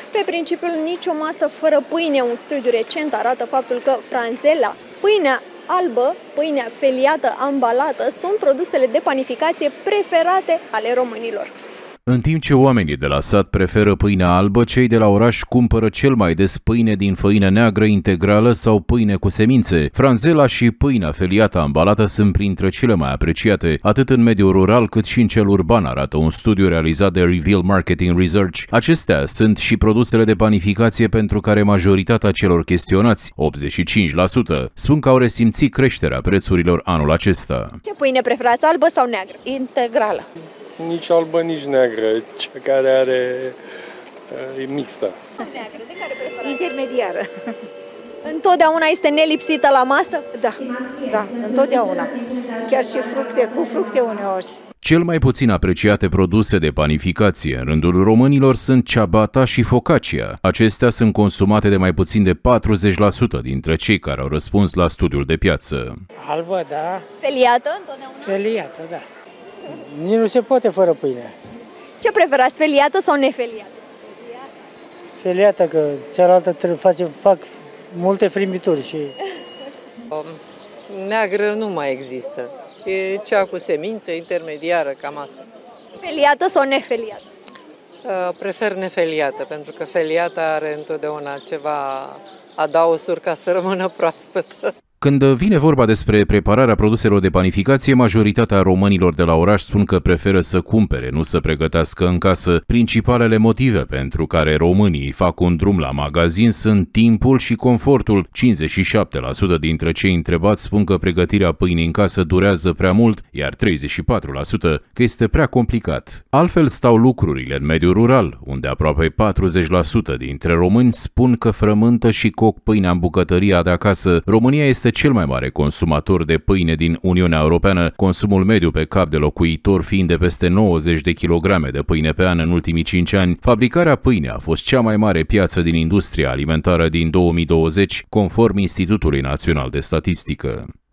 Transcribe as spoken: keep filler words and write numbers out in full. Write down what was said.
Pe principiul nicio masă fără pâine, un studiu recent arată faptul că franzela, pâinea albă, pâinea feliată, ambalată, sunt produsele de panificație preferate ale românilor. În timp ce oamenii de la sat preferă pâinea albă, cei de la oraș cumpără cel mai des pâine din făină neagră integrală sau pâine cu semințe. Franzela și pâinea feliată ambalată sunt printre cele mai apreciate, atât în mediul rural cât și în cel urban, arată un studiu realizat de Reveal Marketing Research. Acestea sunt și produsele de panificație pentru care majoritatea celor chestionați, optzeci și cinci la sută, spun că au resimțit creșterea prețurilor anul acesta. Ce pâine preferați, albă sau neagră? Integrală. Nici albă, nici neagră, cea care are e mixtă. Neagră, de care preferați? Intermediară. Întotdeauna este nelipsită la masă? Da, da, întotdeauna. Chiar și fructe, cu fructe uneori. Cel mai puțin apreciate produse de panificație în rândul românilor sunt ciabatta și focaccia. Acestea sunt consumate de mai puțin de patruzeci la sută dintre cei care au răspuns la studiul de piață. Albă, da. Feliată, întotdeauna? Feliată, da. Nici nu se poate fără pâine. Ce preferați, feliată sau nefeliată? Feliată, că cealaltă trebuie face, fac multe frimituri și... Neagră nu mai există. E cea cu semințe, intermediară, cam asta. Feliată sau nefeliată? Prefer nefeliată, pentru că feliata are întotdeauna ceva adaosuri ca să rămână proaspătă. Când vine vorba despre prepararea produselor de panificație, majoritatea românilor de la oraș spun că preferă să cumpere, nu să pregătească în casă. Principalele motive pentru care românii fac un drum la magazin sunt timpul și confortul. cincizeci și șapte la sută dintre cei întrebați spun că pregătirea pâinii în casă durează prea mult, iar treizeci și patru la sută că este prea complicat. Altfel stau lucrurile în mediul rural, unde aproape patruzeci la sută dintre români spun că frământă și coc pâinea în bucătăria de acasă. România este cel mai mare consumator de pâine din Uniunea Europeană, consumul mediu pe cap de locuitor fiind de peste nouăzeci de kilograme de pâine pe an în ultimii cinci ani. Fabricarea pâinii a fost cea mai mare piață din industria alimentară din două mii douăzeci, conform Institutului Național de Statistică.